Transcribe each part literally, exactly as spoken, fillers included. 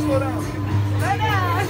slow down. Slow down.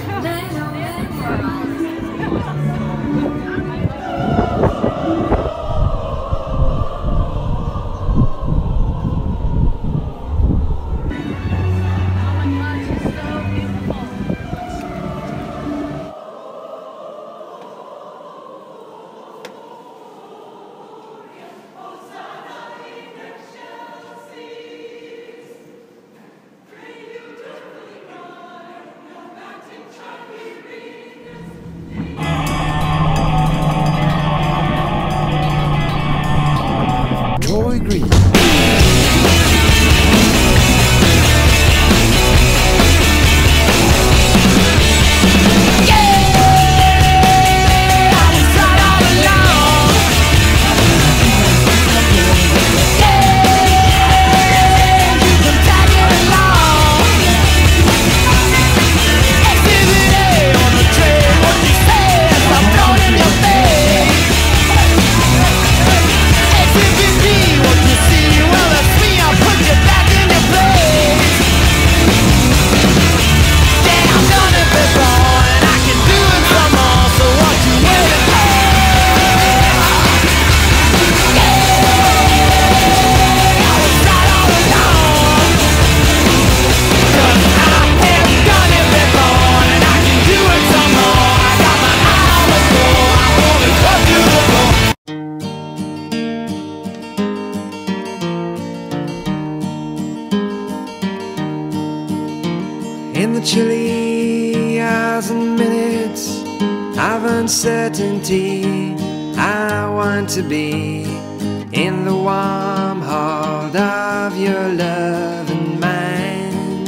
In the chilly hours and minutes of uncertainty, I want to be in the warm hold of your love and mine,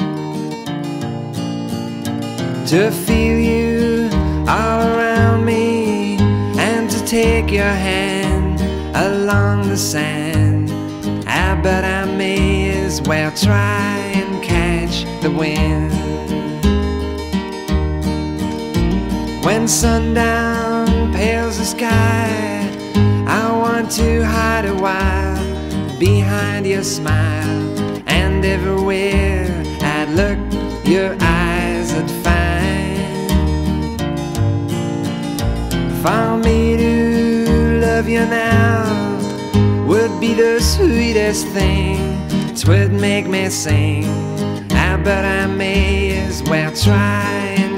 to feel you all around me and to take your hand along the sand. Ah, but I may as well try and catch the wind. When sundown pales the sky, I want to hide a while behind your smile, and everywhere I'd look, your eyes I'd find. For me to love you now would be the sweetest thing, 'twould make me sing. Ah, but I may as well try and